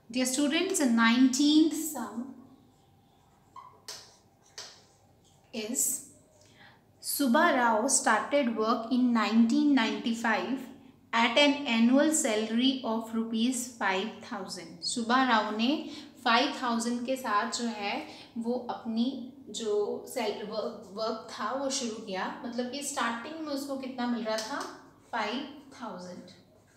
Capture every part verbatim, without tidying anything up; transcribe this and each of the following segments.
Dear students, the nineteenth sum is Subba Rao started work in nineteen ninety-five at an annual salary of rupees five thousand. सुबा राव ने five thousand के साथ जो है वो अपनी जो सेल वर्क वर्क था वो शुरू किया. मतलब कि स्टार्टिंग में उसको कितना मिल रहा था? five thousand.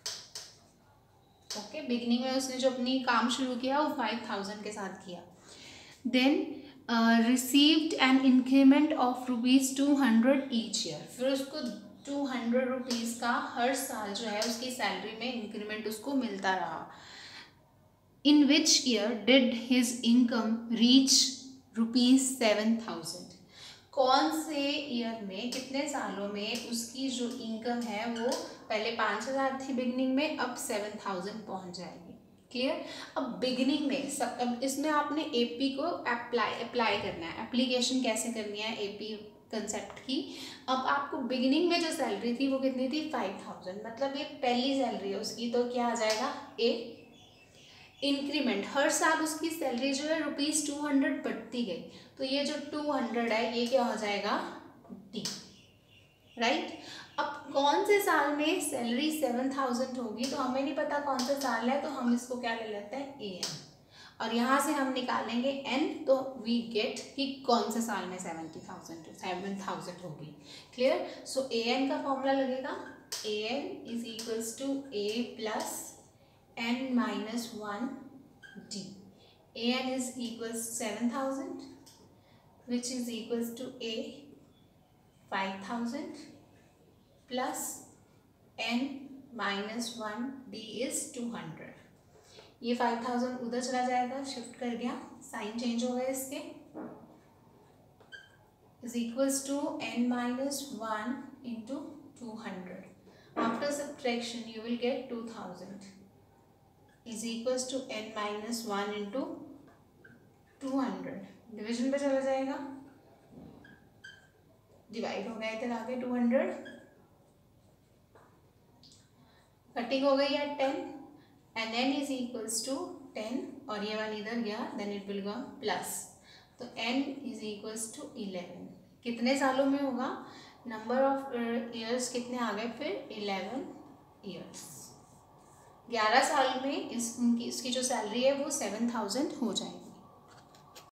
ओके, बिगिनिंग में उसने जो अपनी काम शुरू किया वो five thousand के साथ किया. Then received an increment of rupees two hundred each year. फिर उसको टू हंड्रेड रुपीज़ का हर साल जो है उसकी सैलरी में इंक्रीमेंट उसको मिलता रहा. In which year did his income reach rupees seven thousand. कौन से ईयर में, कितने सालों में उसकी जो इनकम है वो पहले पाँच हज़ार थी बिगनिंग में, अब सेवन थाउजेंड पहुँच जाएगी. क्लियर. अब बिगनिंग में सब, अब इसमें आपने एपी को अप्लाई अप्लाई करना है. एप्लीकेशन कैसे करनी है एपी कंसेप्ट की. अब आपको बिगिनिंग में जो सैलरी थी वो कितनी थी? Five thousand. मतलब ये पहली सैलरी है उसकी, तो क्या आ जाएगा? ए. इंक्रीमेंट, हर साल उसकी सैलरी जो है रुपीज़ टू हंड्रेड बढ़ती गई, तो ये जो टू हंड्रेड है ये क्या हो जाएगा? डी. राइट. अब कौन से साल में सैलरी सेवन थाउजेंड होगी, तो हमें नहीं पता कौन सा साल है, तो हम इसको क्या ले लेते हैं? A N. और यहाँ से हम निकालेंगे एन, तो वी गेट कि कौन से साल में सेवेंटी थाउजेंड सेवन थाउजेंड होगी. क्लियर. सो ए एन का फॉर्मूला लगेगा A N is equals to A plus n minus one d. an is equals seven thousand, which is equals to a five thousand plus n minus one d is two hundred. ये five thousand उधर चला जाएगा, shift कर गया, sign change हो गए इसके. is equals to n minus one into two hundred. After subtraction you will get two thousand. is equals to n minus one into two hundred. Division पे चला जाएगा, डिवाइड हो गया इधर आगे two hundred. कटिंग हो गई है ten and n is equals to ten, और ये वाला इधर गया, then it will go plus. तो n is equals to eleven. कितने सालों में होगा? नंबर ऑफ ईयर्स कितने आ गए फिर? eleven years. ग्यारह साल में इस उनकी इसकी जो सैलरी है वो सेवन थाउजेंड हो जाएगी.